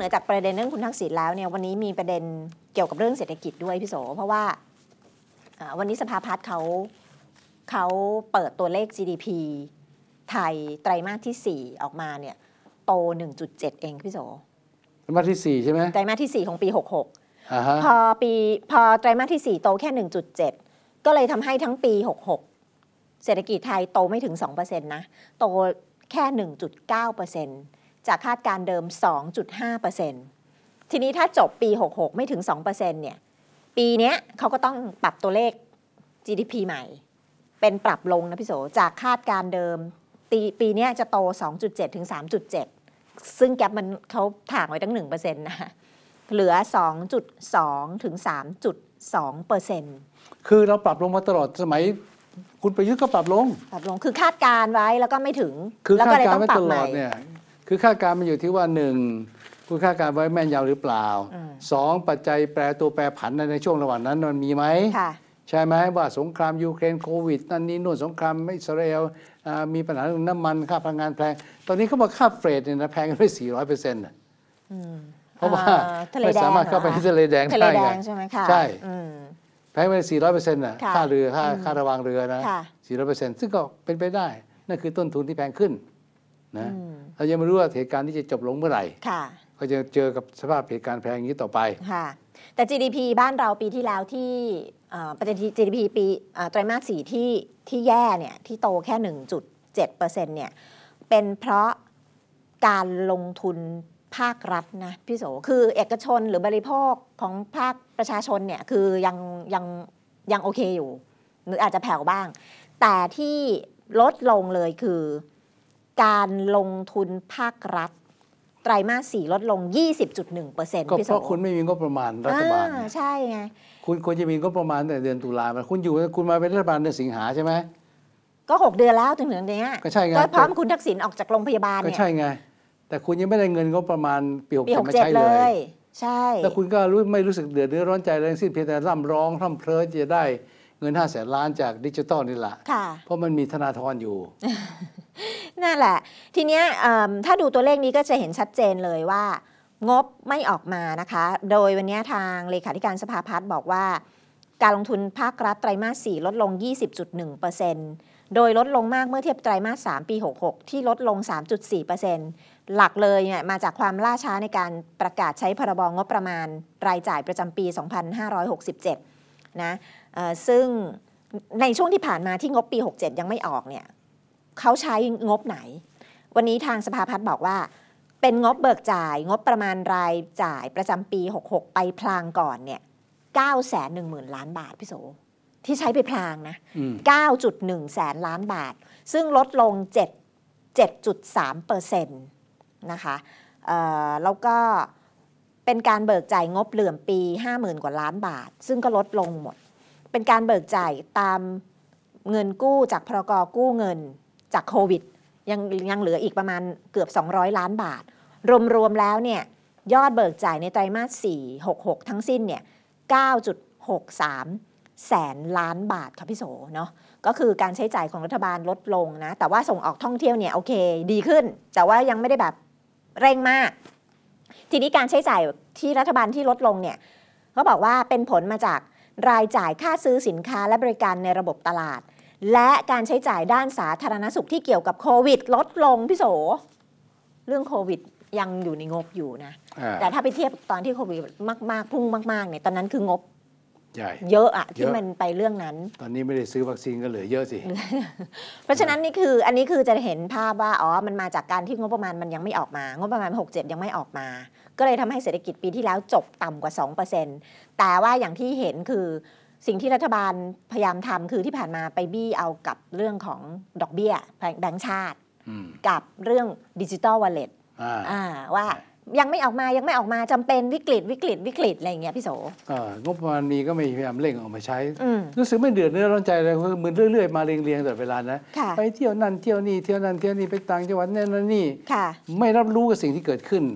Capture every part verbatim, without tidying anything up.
อจากประเด็นเรื่องคุณทักษิณแล้วเนี่ยวันนี้มีประเด็นเกี่ยวกับเรื่องเศรษฐกิจด้วยพี่โสเพราะว่าวันนี้สภาพัฒน์เขาเขาเปิดตัวเลข จี ดี พี ไทยไตรมาสที่สี่ออกมาเนี่ยโต หนึ่งจุดเจ็ด เองพี่โสไตรมาสที่สี่ใช่ไหมไตรมาสที่สี่ของปีหกหกอ่าฮะพอปีพอไตรมาสที่สี่โตแค่ หนึ่งจุดเจ็ด ก็เลยทำให้ทั้งปีหกหกเศรษฐกิจไทยโตไม่ถึง สองเปอร์เซ็นต์ นะโตแค่ หนึ่งจุดเก้าเปอร์เซ็นต์ จากคาดการเดิม สองจุดห้าเปอร์เซ็นต์ ทีนี้ถ้าจบปีหกหกไม่ถึง สองเปอร์เซ็นต์ เนี่ยปีนี้เขาก็ต้องปรับตัวเลข จี ดี พี ใหม่เป็นปรับลงนะพี่โสจากคาดการเดิมปีปีนี้จะโต สองจุดเจ็ด ถึง สามจุดเจ็ด ซึ่งแกปมันเขาถ่างไว้ตั้ง หนึ่งเปอร์เซ็นต์ นะเหลือ สองจุดสอง ถึง สามจุดสองเปอร์เซ็นต์คือเราปรับลงมาตลอดสมัยคุณประยุทธ์ก็ปรับลงปรับลงคือคาดการไว้แล้วก็ไม่ถึงคือคาดการไว้ตลอดเนี่ยคือคาดการมันอยู่ที่ว่าหนึ่งคุณคาดการไว้แม่นยำหรือเปล่าสองปัจจัยแปรตัวแปรผันในช่วงระหว่างนั้นมันมีไหมใช่ไหมว่าสงครามยูเครนโควิดนั่นนี่นู่นสงครามอิสราเอลมีปัญหาเรื่องน้ำมันค่าพลังงานแพงตอนนี้เขาบอกค่าเฟรดเนี่ยนะแพงขึ้นไป สี่ร้อยเปอร์เซ็นต์ เพราะว่าไม่สามารถเข้าไปที่ทะเลแดงได้ไงใช่ไหมคะใช่แพงไป สี่ร้อยเปอร์เซ็นต์ น่ะค่าเรือค่าค่าระวางเรือนะ สี่ร้อยเปอร์เซ็นต์ ซึ่งก็เป็นไปได้นั่นคือต้นทุนที่แพงขึ้นนะเรายังไม่รู้ว่าเหตุการณ์ที่จะจบลงเมื่อไหร่ก็จะเจอกับสภาพเหตุการณ์แพงอย่างนี้ต่อไปค่ะแต่ จี ดี พี บ้านเราปีที่แล้วที่ประเด็น จี ดี พี ปีไตรมาสสี่ที่ที่แย่เนี่ยที่โตแค่ หนึ่งจุดเจ็ดเปอร์เซ็นต์ เนี่ยเป็นเพราะการลงทุนภาครัฐนะพี่โสคือเอกชนหรือบริโภคของภาคประชาชนเนี่ยคือยังยังยังโอเคอยู่หรืออาจจะแผ่วบ้างแต่ที่ลดลงเลยคือการลงทุนภาครัฐไตรมาสสี่ลดลง ยี่สิบจุดหนึ่งเปอร์เซ็นต์ก็เพราะคุณไม่มีงบประมาณรัฐบาลใช่ไงคุณควรจะมีงบประมาณแต่เดือนตุลาคุณอยู่คุณมาเป็นรัฐบาลเดือนสิงหาใช่ไหมก็หกเดือนแล้วถึงถึงเนี้ยก็ใช่ไงก็พร้อมคุณทักษิณออกจากโรงพยาบาลเนี่ยก็ใช่ไงแต่คุณยังไม่ได้เงินงบประมาณปีหกเจ็ดมาใช้เลยใช่แล้วคุณก็รู้ไม่รู้สึกเดือดร้อนใจอะไรทั้งสิ้นเพียงแต่ร่ำร้องร่ำเพลอจะได้เงินห้าแสนล้านจากดิจิตอลนี่แหละเพราะมันมีธนาธรอยู่นั่นแหละทีเนี้ยถ้าดูตัวเลขนี้ก็จะเห็นชัดเจนเลยว่างบไม่ออกมานะคะโดยวันนี้ทางเลขาธิการสภาพัฒน์บอกว่าการลงทุนภาครัฐไตรมาสสี่ลดลง ยี่สิบจุดหนึ่งเปอร์เซ็นต์ โดยลดลงมากเมื่อเทียบไตรมาสสามปีหกหกที่ลดลง สามจุดสี่เปอร์เซ็นต์ หลักเลยเนี่ยมาจากความล่าช้าในการประกาศใช้พรบงบประมาณรายจ่ายประจำปีสองพันห้าร้อยหกสิบเจ็ดนะซึ่งในช่วงที่ผ่านมาที่งบปีหกเจ็ดยังไม่ออกเนี่ยเขาใช้งบไหนวันนี้ทางสภาพัฒน์บอกว่าเป็นงบเบิกจ่ายงบประมาณรายจ่ายประจำปีหกหกไปพลางก่อนเนี่ย เก้าแสนหนึ่งหมื่น ล้านบาทพี่โสที่ใช้ไปพลางนะ เก้าจุดหนึ่ง แสนล้านบาทซึ่งลดลง เจ็ดจุดสามเปอร์เซ็นต์ นะคะแล้วก็เป็นการเบิกจ่ายงบเหลื่อมปี ห้าหมื่น กว่าล้านบาทซึ่งก็ลดลงหมดเป็นการเบิกจ่ายตามเงินกู้จากพรก.กู้เงินจากโควิดยังยังเหลืออีกประมาณเกือบสองร้อยล้านบาทรวมๆแล้วเนี่ยยอดเบิกจ่ายในไตรมาสสี่ หกหกทั้งสิ้นเนี่ย เก้าจุดหกสาม แสนล้านบาทค่ะพี่โสเนาะก็คือการใช้จ่ายของรัฐบาลลดลงนะแต่ว่าส่งออกท่องเที่ยวเนี่ยโอเคดีขึ้นแต่ว่ายังไม่ได้แบบเร่งมากทีนี้การใช้จ่ายที่รัฐบาลที่ลดลงเนี่ยเขาบอกว่าเป็นผลมาจากรายจ่ายค่าซื้อสินค้าและบริการในระบบตลาดและการใช้จ่ายด้านสาธารณสุขที่เกี่ยวกับโควิดลดลงพี่โสเรื่องโควิดยังอยู่ในงบอยู่นะแต่ถ้าไปเทียบตอนที่โควิดมากๆพุ่งมากๆเนี่ยตอนนั้นคืองบเยอะอะที่มันไปเรื่องนั้นตอนนี้ไม่ได้ซื้อวัคซีนก็เหลือเยอะสิเพราะฉะนั้นนี่คืออันนี้คือจะเห็นภาพว่าอ๋อมันมาจากการที่งบประมาณมันยังไม่ออกมางบประมาณหกเจ็ดยังไม่ออกมาก็เลยทำให้เศรษฐกิจปีที่แล้วจบต่ำกว่า สองเปอร์เซ็นต์ แต่ว่าอย่างที่เห็นคือสิ่งที่รัฐบาลพยายามทำคือที่ผ่านมาไปบี้เอากับเรื่องของดอกเบี้ยแบงก์ชาติกับเรื่องดิจิตอลวอลเล็ตว่ายังไม่ออกมายังไม่ออกมาจำเป็นวิกฤตวิกฤตวิกฤตอะไรอย่างเงี้ยพี่โสงบประมาณมีก็ไม่พยายามเร่งออกมาใช้รู้สึกไม่เดือดเนื้อร้อนใจเลยคือมือเรื่อยๆมาเรียงๆตลอดเวลานะไปเที่ยวนั่นเที่ยวนี่เที่ยวนั่นเที่ยวนี่ไปต่างจังหวัดนั่นนี่ไม่รับรู้กับสิ่งที่เกิดขึ้น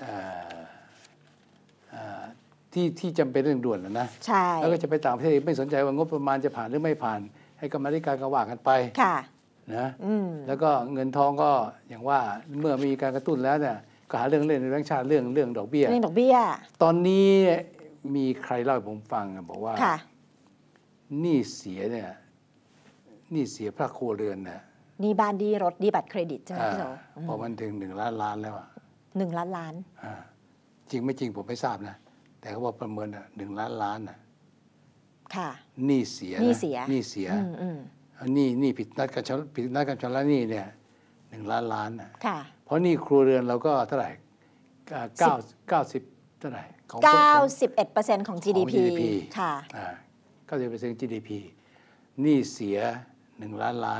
ที่ที่จำเป็นเรื่องด่วนนะแล้วก็จะไปต่างประเทศไม่สนใจว่างบประมาณจะผ่านหรือไม่ผ่านให้กรรมาธิการก็ว่ากันไปนะแล้วก็เงินทองก็อย่างว่าเมื่อมีการกระตุ้นแล้วเนี่ยก็หาเรื่องเล่นในแบงก์ชาติเรื่องเรื่องดอกเบี้ยเรื่องดอกเบี้ยตอนนี้มีใครเล่าให้ผมฟังบอกว่าหนี้เสียเนี่ยหนี้เสียภาคครัวเรือนเนี่ยหนี้บ้านดีรถดีบัตรเครดิตใช่ไหมพี่โสพอมันถึงหนึ่งล้านล้านแล้วอ่ะหนึ่งล้านล้านจริงไม่จริงผมไม่ทราบนะแต่เขาบอกประเมินอ่ะหนึ่งล้านล้านอ่ะค่ะหนี้เสียหนี้เสียหนี้เสียหนี้หนี้ผิดนัดการชำระผิดนัดการชำระหนี้เนี่ยหนึ่งล้านล้านอ่ะเพราะหนี้ครัวเรือนเราก็เท่าไหร่เก้าเก้าสิบเท่าไหร่เก้าสิบเอ็ดเปอร์เซ็นต์ของ จี ดี พี ค่ะเก้าสิบเปอร์เซ็นต์ จี ดี พี หนี้เสียหนึ่งล้านล้าน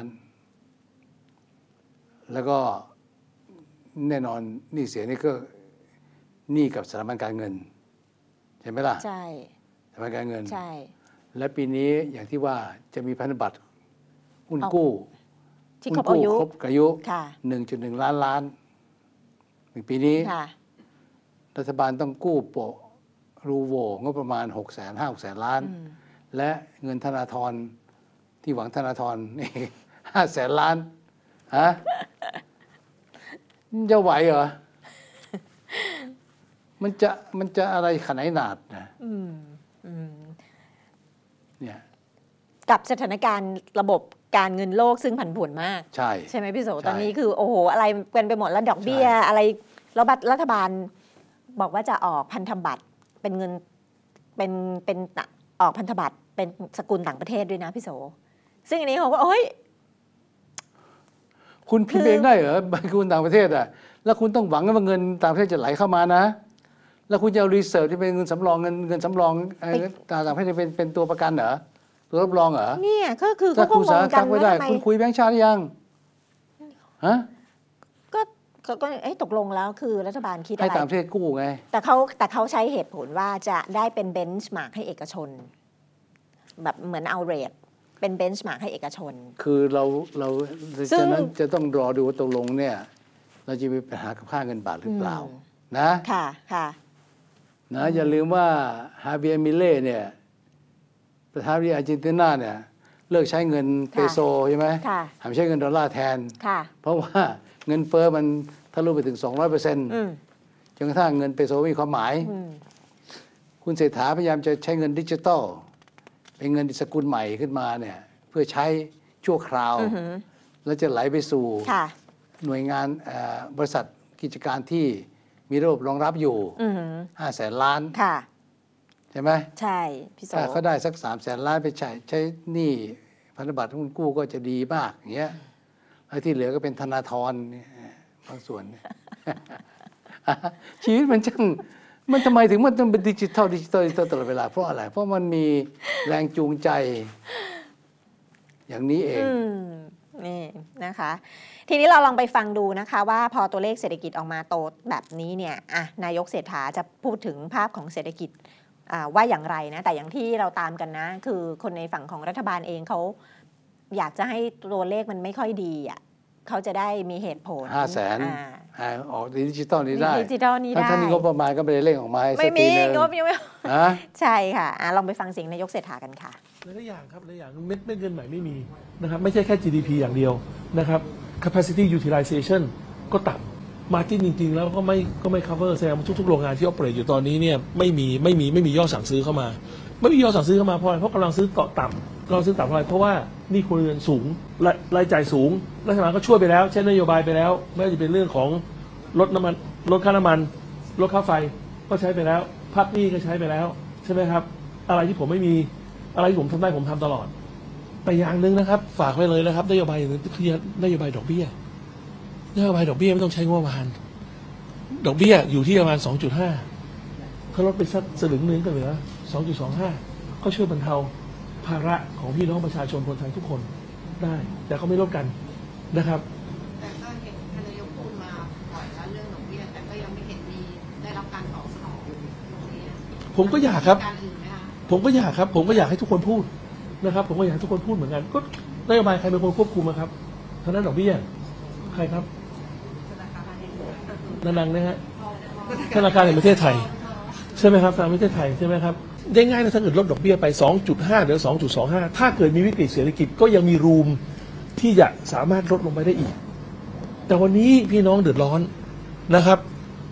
แล้วก็แน่นอนหนี้เสียนี่ก็หนี้กับสถาบันการเงินใช่ไหมล่ะใช่สถาบันการเงินใช่และปีนี้อย่างที่ว่าจะมีพันธบัตรหุ้นกู้ที่ครบอายุครบอายุ หนึ่งจุดหนึ่ง ล้านล้านในปีนี้รัฐบาลต้องกู้โปะรูโวงบประมาณหกแสนห้าหกแสนล้านและเงินธนาธรที่หวังธนาธรนี่ห้าแสนล้านฮะจะไหวเหรอมันจะมันจะอะไรขนาดหนาดนะเนี่ยกับสถานการณ์ระบบการเงินโลกซึ่งผันผวนมากใช่ใช่ไหมพี่โสตอนนี้คือโอ้โหอะไรเป็นไปหมดแล้วดอกเบี้ยอะไรแล้วรัฐบาลบอกว่าจะออกพันธบัตรเป็นเงินเป็นเป็นออกพันธบัตรเป็นสกุลต่างประเทศด้วยนะพี่โสซึ่งอันนี้เขาก็โอ้ยคุณพิมพ์เองได้เหรอใบสกุลต่างประเทศอ่ะแล้วคุณต้องหวังว่าเงินต่างประเทศจะไหลเข้ามานะแล้วคุณจะเอารีเซิร์ฟที่เป็นเงินสำรองเงินเงินสำรองต่างประเทศเป็นเป็นตัวประกันเหรอตัวรับรองเหรอเนี่ยก็คือเขาคงมองกันว่าทำไมคุณคุยแบงค์ชาติยังฮะก็ก็เอ้ตกลงแล้วคือรัฐบาลคิดอะไรให้ต่างประเทศกู้ไงแต่เขาแต่เขาใช้เหตุผลว่าจะได้เป็นเบนช์มาร์กให้เอกชนแบบเหมือนเอาเรทเป็นเบนช์มาร์กให้เอกชนคือเราเราฉะนั้นจะต้องรอดูว่าตกลงเนี่ยเราจะมีปัญหากับค่าเงินบาทหรือเปล่านะค่ะค่ะนะอย่าลืมว่าฮาเวียร์มิเล่เนี่ยประธานาธิบดีอาร์เจนตินาเนี่ยเลิกใช้เงินเปโซใช่ไหมหันใช้เงินดอลลาร์แทนเพราะว่าเงินเฟ้อมันทะลุไปถึง สองร้อยเปอร์เซ็นต์ จนกระทั่งเงินเปโซไม่มีความหมายคุณเศรษฐาพยายามจะใช้เงินดิจิตอลเป็นเงินสกุลใหม่ขึ้นมาเนี่ยเพื่อใช้ชั่วคราวแล้วจะไหลไปสู่หน่วยงานบริษัทกิจการที่มีระบบรองรับอยู่ห้าแสนล้านใช่ไหมใช่พี่โสถ้าเขาได้สักสามแสนล้านไปใช้ใช้หนี้พันธบัตรหุ้นกู้ก็จะดีมากอย่างเงี้ยไอ้ที่เหลือก็เป็นธนาธรบางส่วนชีวิตมันช่างมันทำไมถึงมันต้องเป็นดิจิทัลดิจิทัลดิจิทัลตลอดเวลาเพราะอะไรเพราะมันมีแรงจูงใจอย่างนี้เองนี่นะคะทีนี้เราลองไปฟังดูนะคะว่าพอตัวเลขเศรษฐกิจออกมาโตแบบนี้เนี่ยอ่ะนายกเศรษฐาจะพูดถึงภาพของเศรษฐกิจว่าอย่างไรนะแต่อย่างที่เราตามกันนะคือคนในฝั่งของรัฐบาลเองเขาอยากจะให้ตัวเลขมันไม่ค่อยดีอ่ะเขาจะได้มีเหตุผลห้าแสนออกดิจิตอลนี้ได้ดิจิตอลนี้ได้ท่านนี้ก็ประมาณก็ไม่ได้เร่งออกมาไม่มีงบยังไม่ใช่ค่ะลองไปฟังเสียงนายกเศรษฐากันค่ะหลายอย่างครับหลายอย่างเม็ดเงินใหม่ไม่มีนะครับไม่ใช่แค่ จี ดี พี อย่างเดียวนะครับ capacity utilization ก็ต่ำ margin จริงๆแล้วก็ไม่ก็ไม่ cover แสดงว่าทุกๆโรงงานที่ operate อยู่ตอนนี้เนี่ยไม่มีไม่มีไม่มียอดสั่งซื้อเข้ามาไม่มียอดสั่งซื้อเข้ามาเพราะอะไรเพราะกำลังซื้อเกาะต่ำกำลังซื้อต่ำเพราะอะไรเพราะว่านี่ครัวเรือนสูงรายจ่ายสูงรัฐบาลก็ช่วยไปแล้วใช้นโยบายไปแล้วไม่ว่าจะเป็นเรื่องของลดน้ำมันลดค่าน้ำมันลดค่าไฟก็ใช้ไปแล้วพักหนี้ก็ใช้ไปแล้วใช่ไหมครับอะไรที่ผมไม่มีอะไรที่ผมทำได้ผมทำตลอดแต่อย่างหนึ่งนะครับฝากไว้เลยนะครับนโยบายอย่างนึงคือนโยบายดอกเบี้ยนโยบายดอกเบี้ยไม่ต้องใช้งบประมาณดอกเบี้ยอยู่ที่ประมาณ สองจุดห้า ถ้าลดไปสักสลึงนึงก็เหลือ สองจุดสองห้า ก็ช่วยบรรเทาภาระของพี่น้องประชาชนคนไทยทุกคนได้แต่เขาไม่ลดกันนะครับแต่ก็เห็นท่านนายกพูดมาบ่อยแล้วเรื่องดอกเบี้ยแต่ก็ยังไม่เห็นมีได้รับการตอบสนองตรงนี้ผมก็อยากครับผมก็อยากครับผมก็อยากให้ทุกคนพูดนะครับผมก็อยากให้ทุกคนพูดเหมือนกันก็นโยบายใครเป็นคนควบคุมครับทางด้านดอกเบี้ยใครครับนังๆนะฮะธนาคารแห่งประเทศไทยใช่ไหมครับธนาคารประเทศไทยใช่ไหมครับได้ง่ายนะถ้าเกิดลดดอกเบี้ยไป สองจุดห้า หรือ สองจุดสองห้า ถ้าเกิดมีวิกฤตเศรษฐกิจก็ยังมีรูมที่จะสามารถลดลงไปได้อีกแต่วันนี้พี่น้องเดือดร้อนนะครับ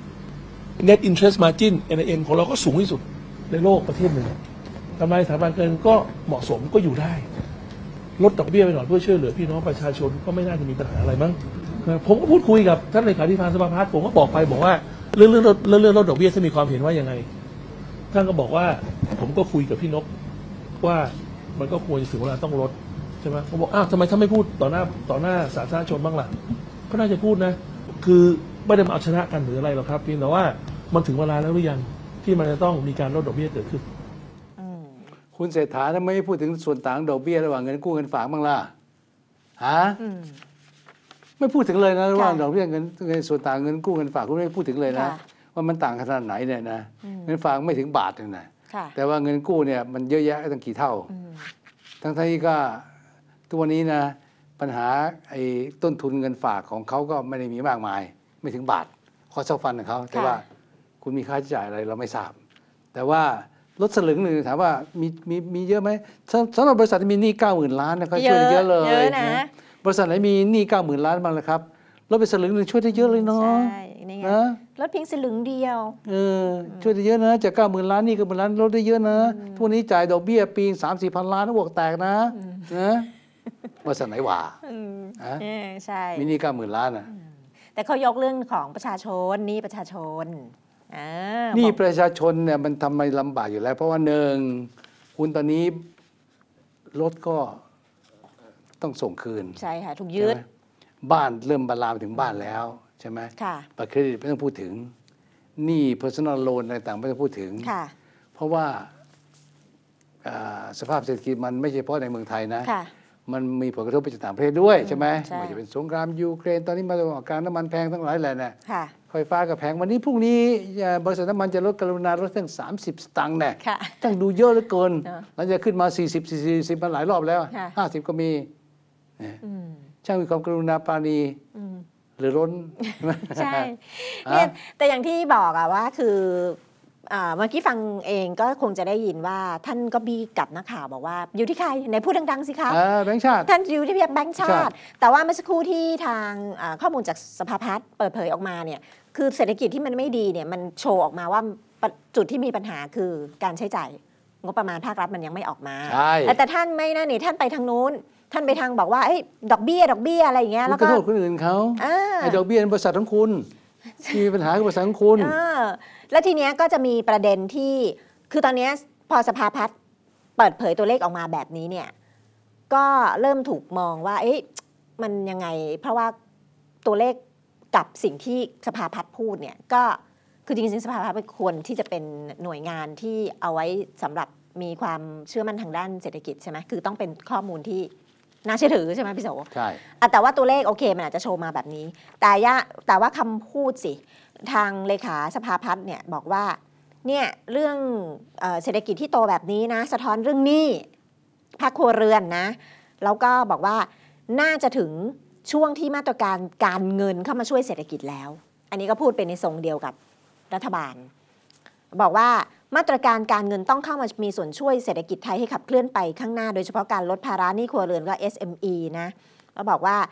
net interest margin เอ็น ไอ เอ็ม ของเราก็สูงที่สุดในโลกประเทศหนึ่งกำไรสถาบันการเงินก็เหมาะสมก็อยู่ได้ลดดอกเบี้ยไปหน่อยเพื่อช่วยเหลือพี่น้องประชาชนก็ไม่น่าจะมีปัญหาอะไรมั้งผมก็พูดคุยกับท่านเลขาธิการสภาพัฒน์ผมก็บอกไปบอกว่าเรื่องเรื่องเรื่องเรื่องลดดอกเบี้ยจะมีความเห็นว่ายังไงท่านก็บอกว่าผมก็คุยกับพี่นกว่ามันก็ควรจะถึงเวลาต้องลดใช่ไหมผมบอกอ้าวทำไมท่านไม่พูดต่อหน้าต่อหน้าสาธารณชนบ้างล่ะก็น่าจะพูดนะคือไม่ได้มาเอาชนะกันหรืออะไรหรอกครับเพียงแต่ว่ามันถึงเวลาแล้วหรือยังที่มันจะต้องมีการลดดอกเบี้ยเกิดขึ้นคุณเศรษฐาทำไมไม่พูดถึงส่วนต่างดอกเบี้ยระหว่างเงินกู้เงินฝากบ้างล่ะฮะไม่พูดถึงเลยนะระหว่างดอกเบี้ยเงินเงินส่วนต่างเงินกู้เงินฝากคุณไม่พูดถึงเลยนะว่ามันต่างขนาดไหนเนี่ยนะเงินฝากไม่ถึงบาทเลยนะแต่ว่าเงินกู้เนี่ยมันเยอะแยะตั้งกี่เท่าทั้งที่ก็ตัวนี้นะปัญหาไอ้ต้นทุนเงินฝากของเขาก็ไม่ได้มีมากมายไม่ถึงบาทข้อเช่าฟันของเขาแต่ว่าคุณมีค่าใช้จ่ายอะไรเราไม่ทราบแต่ว่าลดสลึงหนึ่งถามว่ามีมีมีเยอะไหมสำหรับบริษัทที่มีหนี้เก้าหมื่นล้านนะเขาช่วยได้เยอะเลยนะบริษัทไหนมีหนี้เก้าหมื่นล้านบ้างล่ะครับลดไปสลึงหนึ่งช่วยได้เยอะเลยเนาะนะลดเพียงสลึงเดียวเออช่วยได้เยอะนะจากเก้าหมื่นล้านนี่ก็หมื่นล้านลดได้เยอะนะทุกนี้จ่ายดอกเบี้ยปีสามสี่พันล้านอ้วกแตกนะนะบริษัทไหนหว่าใช่มีหนี้เก้าหมื่นล้านอ่ะแต่เขายกเรื่องของประชาชนหนี้ประชาชนนี่ประชาชนเนี่ยมันทำไมลำบากอยู่แล้วเพราะว่าหนึ่งคุณตอนนี้รถก็ต้องส่งคืนใช่ค่ะถูกยึดบ้านเริ่มบาลามถึงบ้านแล้วใช่ไหมค่ะบัตรเครดิตไม่ต้องพูดถึงหนี้ personal loan อะไรต่างไม่ต้องพูดถึงเพราะว่าสภาพเศรษฐกิจมันไม่ใช่เฉพาะในเมืองไทยนะมันมีผลกระทบไปจากต่างประเทศด้วยใช่ไหมไม่ว่าจะเป็นสงครามยูเครนตอนนี้มาตะวันออกกลางน้ำมันแพงทั้งหลายแหละเนี่ยไฟฟ้าก็แพงวันนี้พรุ่งนี้บริษัทน้ำมันจะลดกรุณาลดตั้งสามสิบสตางค์แน่ตั้งดูเยอะเหลือเกินแล้วจะขึ้นมาสี่สิบ สี่สิบมาหลายรอบแล้วห้าสิบก็มีช่างมีความกรุณาปราณีหรือล้นใช่เนี่ยแต่อย่างที่บอกอะว่าคือเมื่อกี้ฟังเองก็คงจะได้ยินว่าท่านก็บีกับนักข่าวบอกว่าอยู่ที่ใครในพูดดังๆสิคะแบงค์ชาติท่านอยู่ที่แบงค์ชาติแต่ว่าเมื่อสักครู่ที่ทางข้อมูลจากสภาพัฒน์เปิดเผยออกมาเนี่ยคือเศรษฐกิจที่มันไม่ดีเนี่ยมันโชว์ออกมาว่าจุดที่มีปัญหาคือการใช้จ่ายงบประมาณภาครัฐมันยังไม่ออกมาแต่ท่านไม่นะนี่ท่านไปทางนู้นท่านไปทางบอกว่าดอกเบี้ยดอกเบี้ยอะไรอย่างเงี้ยแล้วก็โทษคนอื่นเขาไอ้ดอกเบี้ยบริษัทของคุณมีปัญหากับบริษัทของคุณแล้วทีเนี้ยก็จะมีประเด็นที่คือตอนนี้พอสภาพัฒน์เปิดเผยตัวเลขออกมาแบบนี้เนี่ยก็เริ่มถูกมองว่าเอ๊ะมันยังไงเพราะว่าตัวเลขกับสิ่งที่สภาพัฒน์พูดเนี่ยก็คือจริงๆสภาพัฒน์เป็นควรที่จะเป็นหน่วยงานที่เอาไว้สำหรับมีความเชื่อมั่นทางด้านเศรษฐกิจใช่ไหมคือต้องเป็นข้อมูลที่น่าเชื่อถือใช่ไหมพี่โสใช่แต่ว่าตัวเลขโอเคมันอาจจะโชว์มาแบบนี้แต่ยะแต่ว่าคำพูดสิทางเลขาสภาพัฒน์เนี่ยบอกว่าเนี่ยเรื่องเศรษฐกิจที่โตแบบนี้นะสะท้อนเรื่องหนี้ภาคครัวเรือนนะแล้วก็บอกว่าน่าจะถึงช่วงที่มาตรการการเงินเข้ามาช่วยเศรษฐกิจแล้วอันนี้ก็พูดเป็นในทรงเดียวกับรัฐบาลบอกว่ามาตรการการเงินต้องเข้ามามีส่วนช่วยเศรษฐกิจไทยให้ขับเคลื่อนไปข้างหน้าโดยเฉพาะการลดภาระหนี้ครัวเรือนก็ เอส เอ็ม อี นะแล้วบอกว่า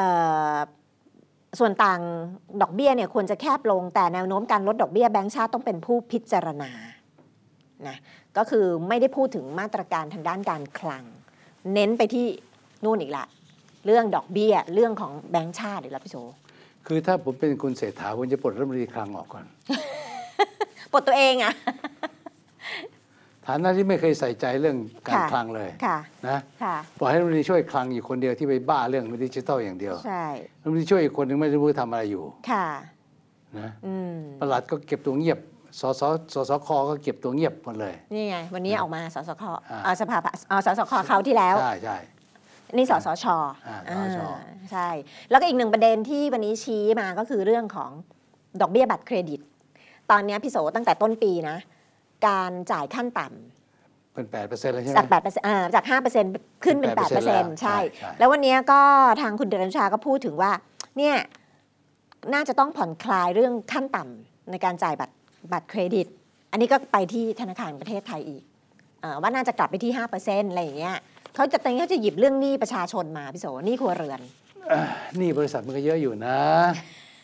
ส่วนต่างดอกเบี้ยเนี่ยควรจะแคบลงแต่แนวโน้มการลดดอกเบี้ยแบงก์ชาติต้องเป็นผู้พิจารณานะก็คือไม่ได้พูดถึงมาตรการทางด้านการคลังเน้นไปที่นู่นอีกละเรื่องดอกเบี้ยเรื่องของแบงก์ชาติอีกแล้วพี่โสคือถ้าผมเป็นคุณเศรษฐาผมจะปลดรัฐมนตรีคลังออกก่อนปลดตัวเองอะฐานะที่ไม่เคยใส่ใจเรื่องการคลังเลยนะปล่อยให้รัฐมนตรีช่วยคลังอยู่คนเดียวที่ไปบ้าเรื่องดิจิทัลอย่างเดียวใช่รัฐมนตรีช่วยอีกคนนึงไม่รู้ทำอะไรอยู่ค่ะนะปลัดก็เก็บตัวเงียบสสสสคก็เก็บตัวเงียบหมดเลยนี่ไงวันนี้ออกมาสสคเอาสภาเอาสสคเขาที่แล้วใช่ใช่นี่สสชใช่แล้วก็อีกหนึ่งประเด็นที่วันนี้ชี้มาก็คือเรื่องของดอกเบี้ยบัตรเครดิตตอนนี้พี่โสตั้งแต่ต้นปีนะการจ่ายขั้นต่ำเป็นแปดเปอร์เซ็นต์เลยใช่ไหมจากแปดเปอร์เซ็นต์จากห้าเปอร์เซ็นต์ขึ้นเป็นแปดเปอร์เซ็นต์ใช่แล้ววันนี้ก็ทางคุณเดชชาก็พูดถึงว่าเนี่ยน่าจะต้องผ่อนคลายเรื่องขั้นต่ำในการจ่ายบัตรบัตรเครดิตอันนี้ก็ไปที่ธนาคารประเทศไทยอีกว่าน่าจะกลับไปที่ห้าเปอร์เซ็นต์อะไรอย่างเงี้ยเขาจะตอนนี้เขาจะหยิบเรื่องหนี้ประชาชนมาพี่โสหนี้ครัวเรือนหนี้บริษัทมันก็เยอะอยู่นะ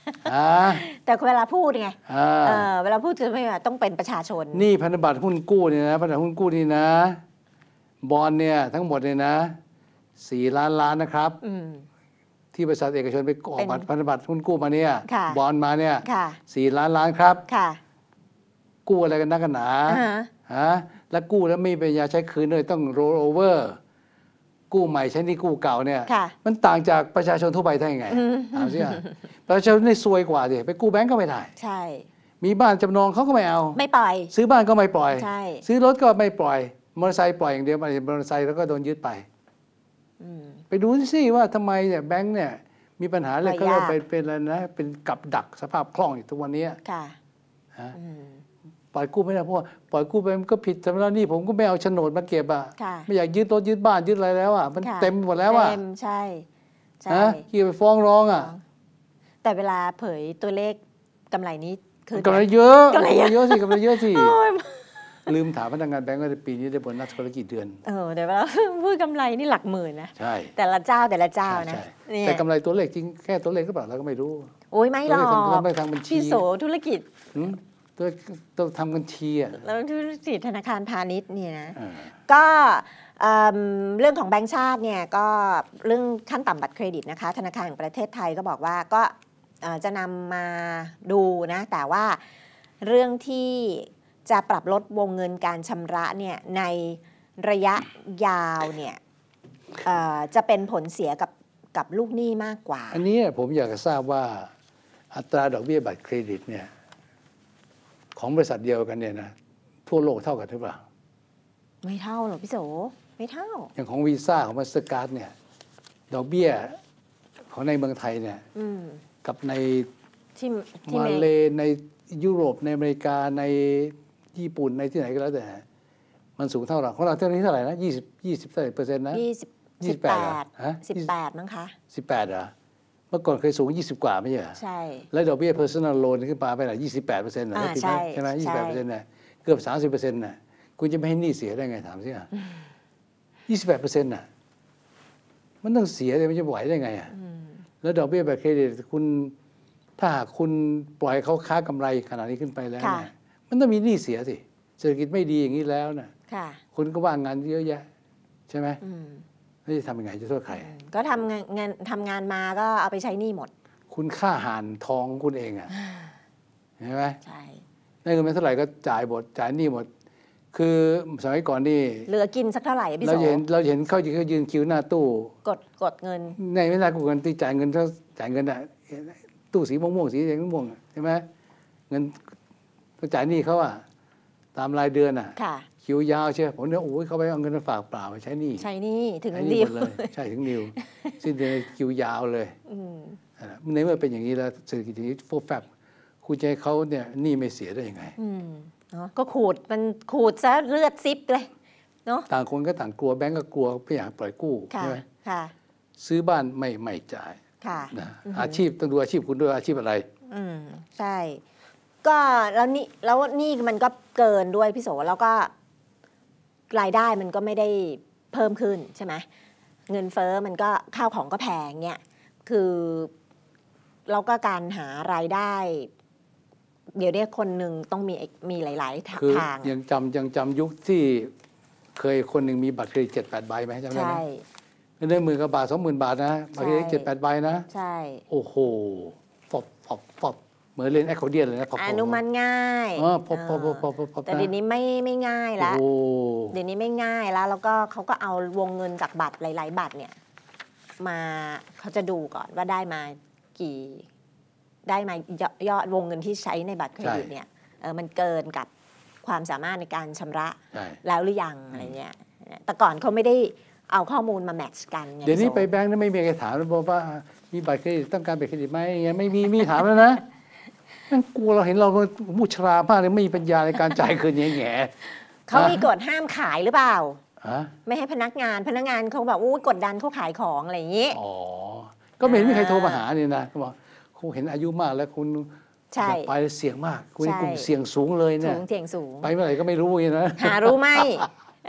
แต่เวลาพูดไงอ่าเออเวลาพูดจะไม่ว่าต้องเป็นประชาชนนี่พันธบัตรหุ้นกู้เนี่ยนะพันธบัตรหุ้นกู้นี่นะบอลเนี่ยทั้งหมดเนี่ยนะสี่ล้านล้านนะครับอืมที่บริษัทเอกชนไปออกเป็นบัตรพันธบัตรหุ้นกู้มาเนี่ยค่ะบอลมาเนี่ยค่ะสี่ล้านล้านครับค่ะกู้อะไรกันนักกันหนาอ่าฮะฮะแล้วกู้แล้วไม่มีปัญญาใช้คืนเลยต้อง roll over กู้ใหม่ใช้หนี่กู้เก่าเนี่ยค่ะมันต่างจากประชาชนทั่วไปได้ยังไงอืมถามสิอ่ะประชาชนนี่ซวยกว่าสิไปกู้แบงก์ก็ไม่ได้ใช่มีบ้านจำนองเขาก็ไม่เอาไม่ปล่อยซื้อบ้านก็ไม่ปล่อยใช่ซื้อรถก็ไม่ปล่อยมอเตอร์ไซค์ปล่อยอย่างเดียวมอเตอร์ไซค์แล้วก็โดนยึดไปอืมไปดูสิว่าทำไมเนี่ยแบงก์เนี่ยมีปัญหาอะไรไม่ก็เรียกยากเป็นเป็นอะไรนะเป็นกับดักสภาพคล่องอยู่ทุกวันนี้ค่ะฮะอืมปล่อยกู้ไม่ได้เพราะว่าปล่อยกู้ไปมันก็ผิดสำหรับนี่ผมก็ไม่เอาโฉนดมาเก็บอ่ะค่ะไม่อยากยึดรถยึดบ้านยึดอะไรแล้วอ่ะมันค่ะเต็มหมดแล้วอ่ะเต็มใช่ใช่ฮะที่ไปฟ้องร้องอ่ะแต่เวลาเผยตัวเลขกำไรนี้คือกำไรเยอะกำไรเยอะเยอะสิกำไรเยอะสิโอ้ยลืมถามพนักงานแบงก์ว่าปีนี้ได้โบนัสคนละกี่เดือนเออเดี๋ยวเวลาพูดกำไรนี่หลักหมื่นนะใช่แต่ละเจ้าแต่ละเจ้าใช่นะใช่เนี่ยแต่กำไรตัวเลขจริงแค่ตัวเลขก็เปล่าเราก็ไม่รู้โอ้ยไม่หรอกตัวเลขทางบัญชีพี่โสธุรกิจหืมตัวตัวทำบัญชีอ่ะแล้วธุรกิจธนาคารพาณิชย์เนี่ยนะอ่าก็เอิ่มเรื่องของแบงก์ชาติเนี่ยก็เรื่องขั้นต่ำบัตรเครดิตนะคะธนาคารแห่งประเทศไทยก็บอกว่าก็เอ่อจะนำมาดูนะแต่ว่าเรื่องที่จะปรับลดวงเงินการชำระเนี่ยในระยะยาวเนี่ยเอ่อจะเป็นผลเสียกับกับลูกหนี้มากกว่าอันนี้ผมอยากจะทราบว่าอัตราดอกเบี้ยบัตรเครดิตเนี่ยของบริษัทเดียวกันเนี่ยนะทั่วโลกเท่ากันหรือเปล่าไม่เท่าหรอกพี่โสไม่เท่าอย่างของวีซ่าของมาสเตอร์การ์ดเนี่ยดอกเบี้ยของในเมืองไทยเนี่ยอืมกับในที่ที่มาเมเลในยุโรปในอเมริกาในญี่ปุ่นในที่ไหนก็แล้วแต่ มันสูงเท่าไหร่ของเราเท่านี้เท่าไหร่นะยี่สิบยี่สิบเท่าไหร่เปอร์เซ็นต์นะยี่สิบยี่สิสิบบ แปแปดเหรอดฮะสิบแปดมั้งคะสิบแปดเหรอเมื่อก่อนเคยสูงยี่สิบกว่าไม่ใช่เหรอใช่แล้วดอกเบี้ย personal loan ขึ้นมาไปไหนยี่สิบแปดเปอร์เซ็นต์เหรออ่าผิดไหมใช่ใช่ไหมยี่สิบใช่แปดเปอร์เซ็นต์น่ะเกือบสามสิบเปอร์เซ็นต์น่ะคุณจะไม่ให้หนี้เสียได้ไงถามสิอ่ะยี่สิบแปดเปอร์เซ็นต์น่ะมันต้องเสียเลยมันจะไหวได้ไงอ่ะอืมแล้วดอกเบี้ยแบบเครดิตคุณถ้าหากคุณปล่อยเขาค้ากำไรขนาดนี้ขึ้นไปแล้วค่ะเนี่ยมันต้องมีหนี้เสียสิเศรษฐกิจไม่ดีอย่างนี้แล้วน่ะค่ะคุณก็ว่างงานเยอะแยะใช่ไหมอืมแล้วจะทำยังไงจะโทษใครก็ทำงานงานทำงานมาก็เอาไปใช้หนี้หมดคุณค่าห่านทองของคุณเองอ่ะใช่ไหมใช่ได้เงินมาเท่าไหร่ก็จ่ายหมดจ่ายหนี้หมด คือสมัยก่อนนี่เหลือกินสักเท่าไหร่อะพี่เราโสเห็นเราเห็นเขาเขายืนคิวหน้าตู้กดกดเงินในไม่นานกูเงินที่จ่ายเงินเขาจ่ายเงินอ่ะตู้สีม่วงๆสีแดงม่วงๆใช่ไหมเงินต้องจ่ายหนี้เขาอ่ะตามรายเดือนอ่ะค่ะคิวยาวเชียวผมเนี่ยโอ้ยเขาไปเอาเงินมาฝากเปล่าไปใช้หนี้ใช้หนี้ถึงใช้หนี้ดิหวมดเลยใช่ถึงนิวสิ้นเดือนคิวยาวเลยอืมอ่ะในเมื่อเป็นอย่างนี้แล้วเศรษฐกิจอย่างนี้โฟร์แฟบคุณจะให้เขาเนี่ยหนี้ไม่เสียได้ยังไงอืมเนาะก็ขูดมันขูดซะเลือดซิบเลยเนาะต่างคนก็ต่างกลัวแบงก์ก็กลัวไม่อยากปล่อยกู้ค่ะใช่ไหมค่ะซื้อบ้านไม่ไม่จ่ายค่ะนะอือหือออาชีพต้องดูอาชีพคุณด้วยอาชีพอะไรอืมใช่ ก็แล้วนี่แล้วนี่มันก็เกินด้วยพี่โสแล้วก็รายได้มันก็ไม่ได้เพิ่มขึ้นใช่ไหมเงินเฟ้อมันก็ข้าวของก็แพงเนี่ยคือแล้วก็การหารายได้ เดี๋ยวเนี้คนหนึ่งต้องมีมีหลายๆทาคือทางยังจำยังจำยุคที่เคยคนหนึ่งมีบัตรเครดิตเจ็ดแปดใบไหมจำได้ไหมใช่เงินได้หมื่นกว่าบาทสองหมื่นบาทนะบัตรเครดิตใช่เจ็ดแปดใบนะใช่โอ้โหฟอบฟอบฟอบเหมือนเล่นแอคคอร์เดียนเลยนะฟอบอนุมันง่ายอ๋อฟอบฟอบฟอบฟอบฟอบฟอบแต่เดี๋ยวนี้ไม่ไม่ง่ายละโอ้เดี๋ยวนี้ไม่ง่ายแล้ว แล้วก็เขาก็เอาวงเงินจากบัตรหลาย ๆ บัตรเนี่ย มาเขาจะดูก่อนว่าได้มากี่ ได้มายอดวงเงินที่ใช้ในบัตรเครดิตเนี่ยเออมันเกินกับความสามารถในการชำระใช่แล้วหรือยังอะไรเงี้ยแต่ก่อนเขาไม่ได้เอาข้อมูลมาแมทช์กันไงเดี๋ยวนี้พี่โสไปแบงค์นั้นไม่มีใครถามแล้วบอกว่ามีบัตรเครดิตต้องการบัตรเครดิตไหมอย่างเงี้ยไม่มีมีถามแล้วนะนั่นกลัวเราเห็นเรามุชรามากเลยไม่มีปัญญาในการจ่ายคืนแง่แง่เขามีกฎห้ามขายหรือเปล่าฮะไม่ให้พนักงานพนักงานเขาแบบอู้กดดันเขาขายของอะไรอย่างนี้อ๋อ ก็ไม่เห็นมีใครโทรมาหาเนี่ยนะเขาบอกเขาเห็นอายุมากแล้วคุณใช่อยากไปเสี่ยงมาก คุณใช่ในกลุ่มเสี่ยงสูงเลยเนี่สูยงเสี่ยงสูงไปเมื่อไหร่ก็ไม่รู้อย่างนี้นะหารู้ไหม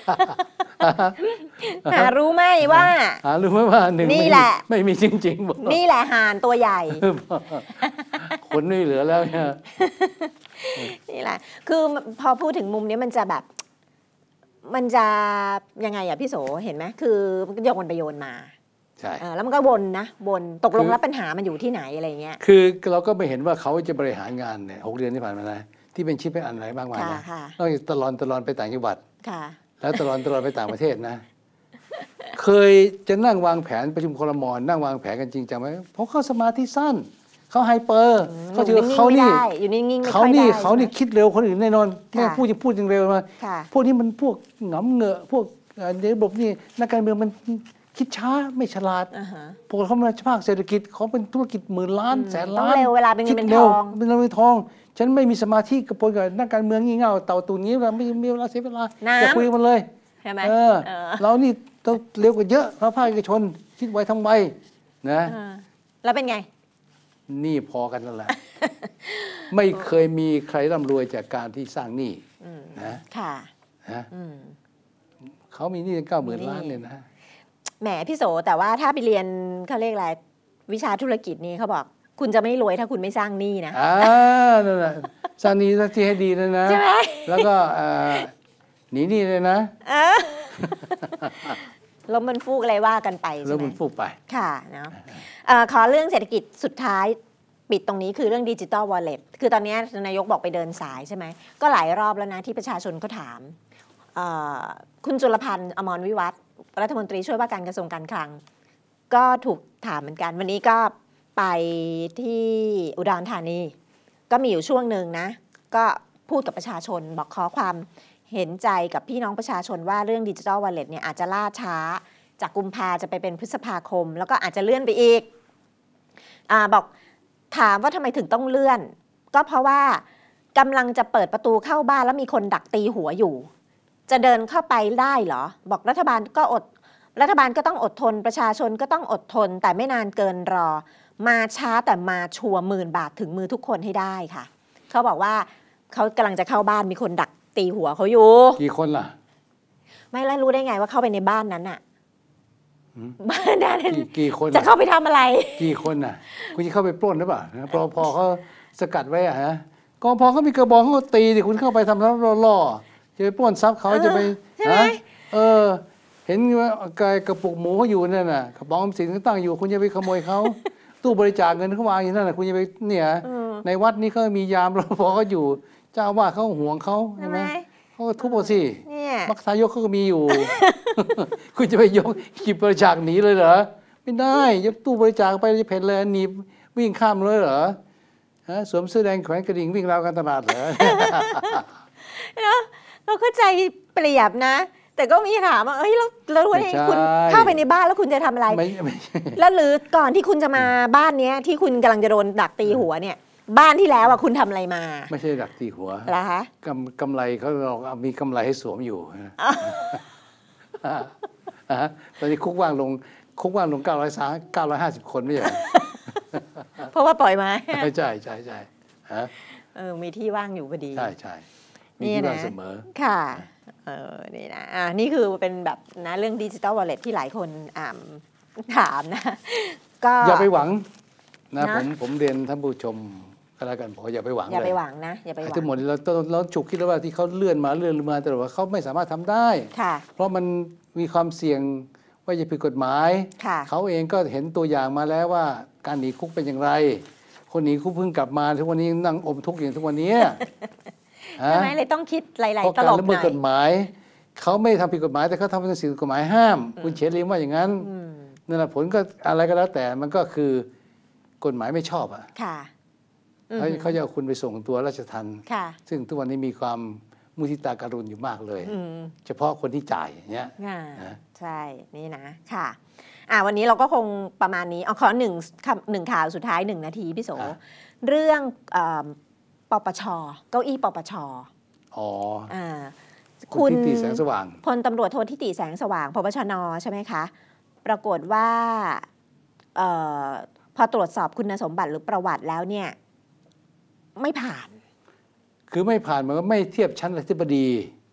หารู้ไหมว่าหารู้ไหมว่าหนึ่งนี่แหละไม่มีจริงๆบอกนี่แหละห่านตัวใหญ่คนไม่เหลือแล้วเนี่ยนี่แหละคือพอพูดถึงมุมนี้มันจะแบบมันจะยังไงอะพี่โสเห็นไหมคือมันก็โยนไปโยนมาใช่แล้วมันก็วนนะวนตกลงแล้วปัญหามันอยู่ที่ไหนอะไรเงี้ยคือเราก็ไม่เห็นว่าเขาจะบริหารงานเนี่ยหกเดือนที่ผ่านมานะที่เป็นชิ้นเป็นอันอะไรบ้างมายนะนอกจากตลอดตลอดไปต่างจังหวัดแล้วตลอดตลอดไปต่างประเทศนะเคยจะนั่งวางแผนประชุมครม.นั่งวางแผนกันจริงจังไหมเพราะเขาสมาธิสั้นเขาไฮเปอร์เขาถือเขานี่เขานี่เขานี่คิดเร็วคนอื่นแน่นอนแม่พูดจะพูดยังเร็วมาพวกนี้มันพวกหงำเหงอะพวกในระบบนี่นักการเมืองมันคิดช้าไม่ฉลาดพวกเขาเป็นภาคเศรษฐกิจเขาเป็นธุรกิจหมื่นล้านแสนล้านเร็วเวลาเป็นเงินเป็นทองเป็นเงินเป็นทองฉันไม่มีสมาธิกับปนกับนักการเมืองงี่เง่าเต่าตุ่นนี้เราไม่มีเวลาเสียเวลาจะคุยกันเลยใช่ไหมเรานี่ต้องเร็วกว่าเยอะเราภาคเอกชนคิดไวทำไวนะแล้วเป็นไงนี่พอกันนั่นแหละไม่เคยมีใครร่ำรวยจากการที่สร้างหนี้นะค่ะนะเขามีหนี้เก้าหมื่นล้านเนี่ยนะแหมพี่โสแต่ว่าถ้าไปเรียนเขาเรียกอะไรวิชาธุรกิจนี่เขาบอกคุณจะไม่รวยถ้าคุณไม่สร้างหนี้นะอ่านั่นแหละสร้างหนี้ที่ให้ดีนะนะใช่ไหมแล้วก็หนีหนี้เลยนะลมมันฟูกอะไรว่ากันไปใช่ไหมลมมันฟูกไปค่ะเนาะขอเรื่องเศรษฐกิจสุดท้ายปิดตรงนี้คือเรื่องดิจิตอลวอลเล็ตคือตอนนี้นายกบอกไปเดินสายใช่ไหมก็หลายรอบแล้วนะที่ประชาชนก็ถามคุณจุลพันธ์อมรวิวัฒน์รัฐมนตรีช่วยว่าการกระทรวงการคลังก็ถูกถามเหมือนกันวันนี้ก็ไปที่อุดรธานีก็มีอยู่ช่วงหนึ่งนะก็พูดกับประชาชนบอกขอความเห็นใจกับพี่น้องประชาชนว่าเรื่องดิจิทัลวอลเล็ตเนี่ยอาจจะล่าช้าจากกุมภาจะไปเป็นพฤษภาคมแล้วก็อาจจะเลื่อนไปอีกอ่าบอกถามว่าทำไมถึงต้องเลื่อนก็เพราะว่ากำลังจะเปิดประตูเข้าบ้านแล้วมีคนดักตีหัวอยู่จะเดินเข้าไปได้เหรอบอกรัฐบาลก็อดรัฐบาลก็ต้องอดทนประชาชนก็ต้องอดทนแต่ไม่นานเกินรอมาช้าแต่มาชัวร์หมื่นบาทถึงมือทุกคนให้ได้ค่ะเขาบอกว่าเขากำลังจะเข้าบ้านมีคนดักตีหัวเขาอยู่กี่คนล่ะไม่แล้วรู้ได้ไงว่าเข้าไปในบ้านนั้นอ่ะบ้านนั้นกี่คนจะเข้าไปทำอะไรกี่คนน่ะคุณจะเข้าไปปล้นหรือเปล่าพอพอเขาสกัดไว้อะฮะก็พอเขามีกระบอกเขาตีดิคุณเข้าไปทำแล้วล่อจะไปปล้นทรัพย์เขาจะไปฮะเออเห็นว่ากระปุกหมูเขาอยู่นั่นน่ะกระป๋องสินเขาตั้งอยู่คุณจะไปขโมยเขาตู้บริจาคเงินเขาวางอยู่นั่นน่ะคุณจะไปเนี่ยในวัดนี้เขามียามรปภเขาอยู่เจ้าว่าเขาห่วงเขาใช่ไหมเขาก็ทุบเอาสิมักทายกเขาก็มีอยู่ คุณจะไปยกหยิบบริจาคหนีเลยเหรอไม่ได้ยกตู้บริจาคไปจะเพ่นเลยหนีวิ่งข้ามเลยเหรอฮะสวมเสื้อแดงแขวนกระดิ่งวิ่งราวการตลาดเหรอเราเข้าใจเปรียบนะแต่ก็มีถามว่าเอ้ยแล้วแล้วคุณเข้าไปในบ้านแล้วคุณจะทำอะไรแล้วหรือก่อนที่คุณจะมาบ้านเนี้ยที่คุณกำลังจะโดนดักตีหัวเนี่ยบ้านที่แล้วอ่ะคุณทำอะไรมาไม่ใช่ดักตีหัวเหรอคะกำกำไรเขาเรามีกำไรให้สวมอยู่ตอนนี้คุกว่างลงคุกว่างลงเก้าร้อยสามเก้าร้อยห้าสิบคนไม่ใช่เพราะว่าปล่อยมาใช่ใช่ใช่ใช่ฮะเออมีที่ว่างอยู่พอดีใช่ใช่มีที่ว่างเสมอค่ะเออนี่นะอ่านี่คือเป็นแบบนะเรื่องดิจิตอลวอลเล็ตที่หลายคนอ่าถามนะก็อย่าไปหวังนะผมผมเรียนท่านผู้ชมก็แล้วกันพออย่าไปหวังอย่าไปหวังนะอย่าไปหวังทั้งหมดเราต้องเราฉุกคิดแล้วว่าที่เขาเลื่อนมาเลื่อนมาแต่ว่าเขาไม่สามารถทำได้เพราะมันมีความเสี่ยงว่าจะผิดกฎหมายเขาเองก็เห็นตัวอย่างมาแล้วว่าการหนีคุกเป็นอย่างไรคนหนีคุกเพิ่งกลับมาทุกวันนี้นั่งอมทุกข์อย่างทุกวันนี้ใช่ไหมเลยต้องคิดหลายๆตลบหน่อยเพราะการละเมิดกฎหมายเขาไม่ทำผิดกฎหมายแต่เขาทำเป็นสิ่งกฎหมายห้ามคุณเฉลียมว่าอย่างนั้นนั่นแหละผลก็อะไรก็แล้วแต่มันก็คือกฎหมายไม่ชอบอ่ะเขาเขาจะเอาคุณไปส่งตัวราชทัณฑ์ซึ่งทุกวันนี้มีความมุทิตาการุณอยู่มากเลยเฉพาะคนที่จ่ายอย่างเงี้ยใช่นี่นะค่ะอ่าวันนี้เราก็คงประมาณนี้เอาขอหนึ่งหนึ่งข่าวสุดท้ายหนึ่งนาทีพี่โสเรื่องปปชเก้าอี้ปปชอ๋ออ่าคุณทิติแสงสว่างพลตำรวจโททิติแสงสว่างพบชนใช่ไหมคะปรากฏว่าเอ่อพอตรวจสอบคุณสมบัติหรือประวัติแล้วเนี่ยไม่ผ่านคือไม่ผ่านมันก็ไม่เทียบชั้นอธิบดี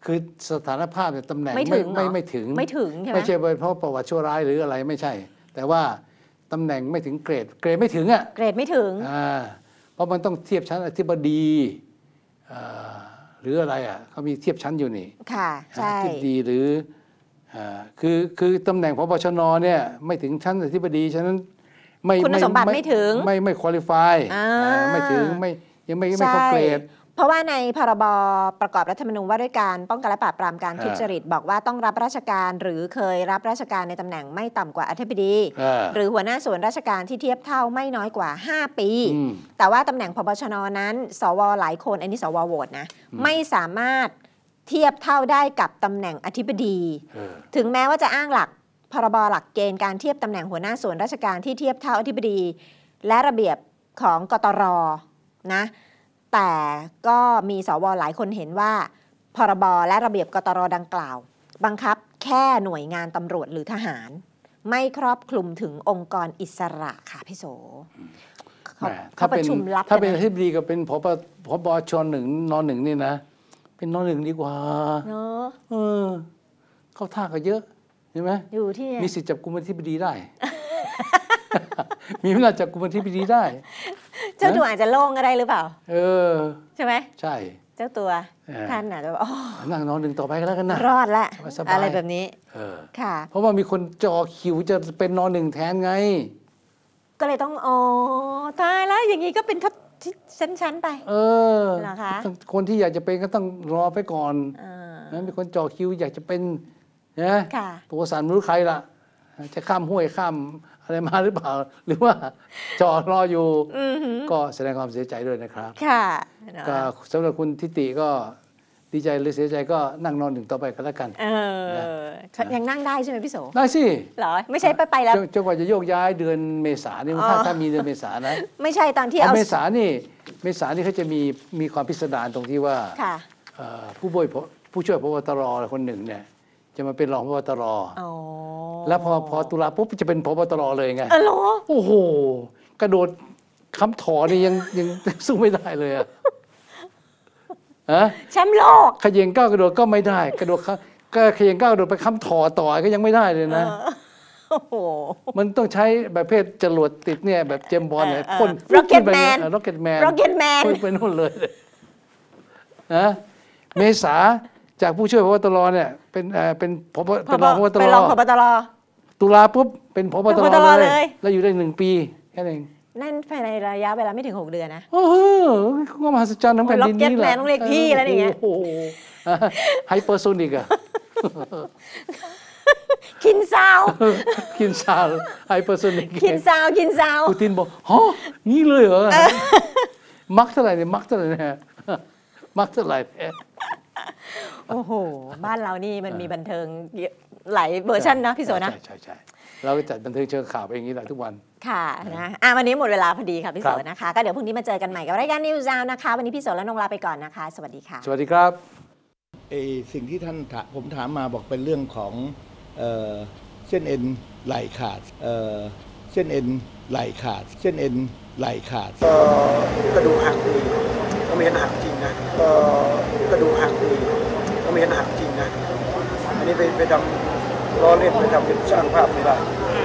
คือสถานภาพเนี่ยตำแหน่งไม่ถึงไม่ไม่ถึงไม่ถึงใช่ไหมไม่ใช่เพราะประวัติชั่วร้ายหรืออะไรไม่ใช่ แต่ว่าตำแหน่งไม่ถึงเกรดเกรดไม่ถึงอ่ะเกรดไม่ถึงอ่าเพราะมันต้องเทียบชั้นอธิบดีหรืออะไรอ่ะเขามีเทียบชั้นอยู่นี่ค่ะใช่อธิบดีหรืออ่าคือคือตำแหน่งพบชนเนี่ยไม่ถึงชั้นอธิบดีฉะนั้นไม่คุณสมบัติไม่ถึงไม่ไม่คุริฟายอ่าไม่ถึงไม่ยังไม่ไม่เข้าเกรดเพราะว่าในพรบประกอบรัฐธรรมนูญว่าด้วยการป้องกันและปราบปรามการทุจริตบอกว่าต้องรับราชการหรือเคยรับราชการในตำแหน่งไม่ต่ำกว่าอธิบดี หรือหัวหน้าส่วนราชการที่เทียบเท่าไม่น้อยกว่าห้าปี แต่ว่าตำแหน่งพบชนนั้นสวหลายคนอันนี้สวโหวตนะไม่สามารถเทียบเท่าได้กับตำแหน่งอธิบดี ถึงแม้ว่าจะอ้างหลักพรบหลักเกณฑ์การเทียบตำแหน่งหัวหน้าส่วนราชการที่เทียบเท่าอธิบดี และระเบียบของกตรนะแต่ก็มีสวหลายคนเห็นว่าพรบและระเบียบกตรดังกล่าวบังคับแค่หน่วยงานตำรวจหรือทหารไม่ครอบคลุมถึงองค์กรอิสระค่ะพี่โสเขาเขาประชุมลับถ้าเป็นอธิบดีก็เป็นพบพบชหนึ่งนหนึ่งนี่นะเป็นนหนึ่งดีกว่าเนาะเออเข้าท่าก็เยอะเห็นไหมอยู่ที่มีสิทธิ์จับกุมอธิบดีได้ มีเวลาจับกุมอธิบดีได้เจ้าตัวอาจจะโล่งก็ได้หรือเปล่าเออใช่ไหมใช่เจ้าตัวท่านอาจจะอ๋อนั่งนอนหนึ่งต่อไปก็แล้วกันนะรอดละอะไรแบบนี้เออค่ะเพราะว่ามีคนจอคิวจะเป็นนอนหนึ่งแทนไงก็เลยต้องอ๋อตายแล้วอย่างนี้ก็เป็นชั้นๆไปเออเหรอคะคนที่อยากจะเป็นก็ต้องรอไปก่อนนะมีคนจอคิวอยากจะเป็นนะตัวสารไม่รู้ใครล่ะจะข้ามห้วยข้ามอะไรมาหรือเปล่าหรือว่าจอรออยู่ก็แสดงความเสียใจด้วยนะครับค่ะก็สำหรับคุณทิติก็ดีใจหรือเสียใจก็นั่งนอนหนึ่งต่อไปกันแล้วกันเออยังนั่งได้ใช่ไหมพี่โสได้สิเหรอไม่ใช่ไปไปแล้วจนกว่าจะโยกย้ายเดือนเมษาเนี่ยถ้าถ้ามีเดือนเมษานะไม่ใช่ตอนที่เอาเมษานี่เมษานี่เขาจะมีมีความพิสดารตรงที่ว่าผู้บริผู้ช่วยพบตรคนหนึ่งเนี่ยจะมาเป็นรองพบตรแล้วพอพอตุลาปุ๊บจะเป็นพบตรเลยไงอ๋อโอ้โหกระโดดคำถอนี่ยังยังสู้ไม่ได้เลยอะฮะแชมป์โลกขยิงก้าวกระโดดก็ไม่ได้กระโดดก็ขยิงก้าวกระโดดไปคำถอต่อก็ยังไม่ได้เลยนะโอ้โหมันต้องใช้แบบเพศจรวดติดเนี่ยแบบเจมบอลเนี่ยพ่น Rocket Man Rocket Man Rocket Man พ่นไปนู่นเลยนะเมษาจากผู้ช่วยพบตรเนี่ยเป็นเป็นพบเป็นรองพบตรเป็นรองพบตรตุลาปุ๊บเป็นพบตรเลยแล้วอยู่ได้หนึ่งปีแค่นั้นเองนั่นภายในระยะเวลาไม่ถึงหกเดือนนะโอ้โหก็มหัศจรรย์ทั้งแผ่นดินนี้แหละ Rocket Man ต้องเรียกพี่แล้วอย่างเงี้ยโอ้โหไฮเปอร์โซนิกอะคินซาวคินซาวไฮเปอร์โซนิกคินซาวคินซาวปูตินบอกฮะนี่เลยเหรอมักเท่าไหร่เนี่ยมักเท่าไหร่เนี่ยมักเท่าไหร่เนี่ยโอ้โหบ้านเรานี่มันมีบันเทิงหลายเวอร์ชันนะพี่โสนะใช่ใช่ใช่เราก็จัดบันเทิงเชิงข่าวไปอย่างนี้แหละทุกวันค่ะนะอ่ะวันนี้หมดเวลาพอดีค่ะพี่โสนะคะก็เดี๋ยวพรุ่งนี้มาเจอกันใหม่กับรายการนิวส์ซาวนะคะวันนี้พี่โสและนงลาไปก่อนนะคะสวัสดีค่ะสวัสดีครับไอสิ่งที่ท่านผมถามมาบอกเป็นเรื่องของเส้นเอ็นไหล่ขาดเส้นเอ็นไหล่ขาดเส้นเอ็นไหล่ขาดกระดูกหักดีก็ไม่เห็นหักจริงนะกระดูกหักดีก็ไม่เห็นหักจริงนะอันนี้ไปไปทำล้อเล่นไปทำเป็นสร้างภาพไม่ได้